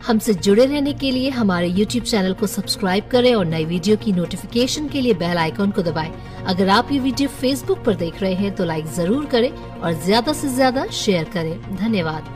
हमसे जुड़े रहने के लिए हमारे YouTube चैनल को सब्सक्राइब करें और नई वीडियो की नोटिफिकेशन के लिए बेल आइकॉन को दबाएं। अगर आप ये वीडियो Facebook पर देख रहे हैं तो लाइक जरूर करें और ज्यादा से ज्यादा शेयर करें। धन्यवाद।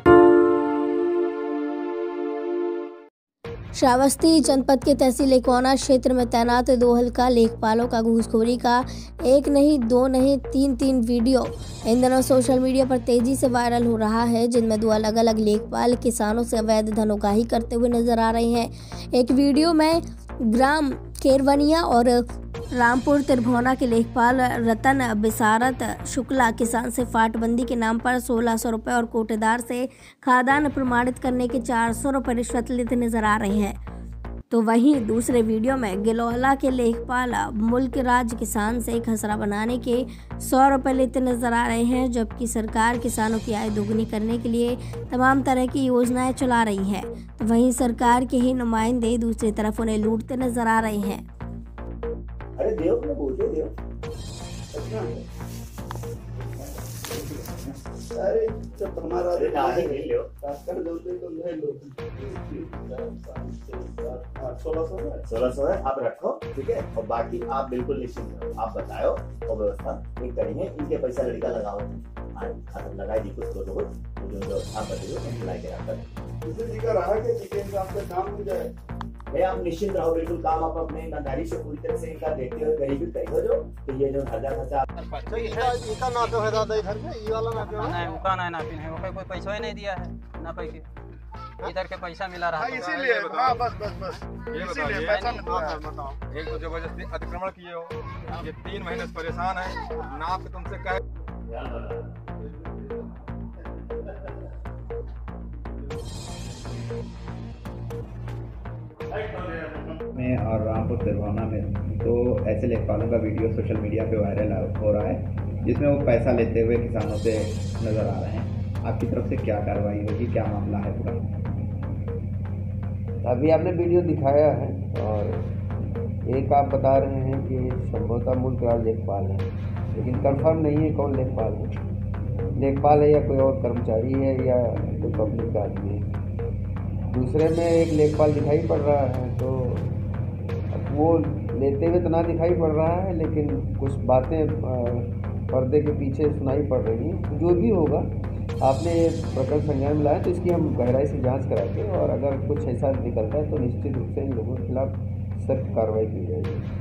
श्रावस्ती जनपद के तहसील एकौना क्षेत्र में तैनात 2 हल्का लेखपालों का घूसखोरी का एक नहीं, 2 नहीं, 3 वीडियो इन दिनों सोशल मीडिया पर तेजी से वायरल हो रहा है, जिनमें 2 अलग अलग लेखपाल किसानों से अवैध धनोगाही करते हुए नजर आ रहे हैं। एक वीडियो में ग्राम केरवनिया और रामपुर तिरभौना के लेखपाल रतन बिसारत शुक्ला किसान से फाटबंदी के नाम पर 1600 रुपये और कोटेदार से खादान प्रमाणित करने के 400 रुपये रिश्वत लेते नजर आ रहे हैं। तो वहीं दूसरे वीडियो में गिलौला के लेखपाल मुल्कराज किसान से खसरा बनाने के 100 रुपये लेते नजर आ रहे हैं, जबकि सरकार किसानों की आय दोगुनी करने के लिए तमाम तरह की योजनाएं चला रही है। तो वहीं सरकार के ही नुमाइंदे दूसरी तरफ उन्हें लूटते नजर आ रहे हैं। अरे देव ने बोले देव अरे जब हमारा ले लो कर दोगे तो ले लो 1600 है आप रखो, ठीक है। और बाकी आप बिल्कुल निश्चिंत रहो, आप बताओ और व्यवस्था एक करेंगे। इनके पैसा लड़का लगाओ, खत्म लगाए जी कुछ तो जो आप बताइए बुला के रखा जी का रहा कि चिकन का आपका काम हो जाए। आप निश्चिंत रहो, बिल्कुल काम आप अपने ईमानदारी से पूरी तरह से इनका देखते हुए गरीबी कहीं हो जो तो ये जो हजार इनका ना तो है दादा इधर में ये वाला ना है उका ना पिन है कोई पैसा ही नहीं दिया है ना पैसे इधर के पैसा मिला रहा है इसीलिए बस इसीलिए पैसा बताओ। एक तो जबरदस्ती अतिक्रमण किए हो, ये 3 महीने से परेशान है ना आप तुमसे कहे में और रामपुर तिरभौना में तो ऐसे लेखपालों का वीडियो सोशल मीडिया पे वायरल हो रहा है, जिसमें वो पैसा लेते हुए किसानों से नज़र आ रहे हैं। आपकी तरफ से क्या कार्रवाई होगी, क्या मामला है पूरा? अभी आपने वीडियो दिखाया है और एक आप बता रहे हैं कि संभवतः मुल्कराज लेखपाल है, लेकिन कंफर्म नहीं है कौन लेखपाल है। लेखपाल है या कोई और कर्मचारी है या कोई पब्लिक आदमी है। दूसरे में एक लेखपाल दिखाई पड़ रहा है, तो वो लेते हुए तो ना दिखाई पड़ रहा है, लेकिन कुछ बातें पर्दे के पीछे सुनाई पड़ रही हैं। जो भी होगा आपने ये प्रकरण संज्ञान में लाया तो इसकी हम गहराई से जांच कराएंगे और अगर कुछ ऐसा निकलता है तो निश्चित रूप से इन लोगों के खिलाफ सख्त कार्रवाई की जाएगी।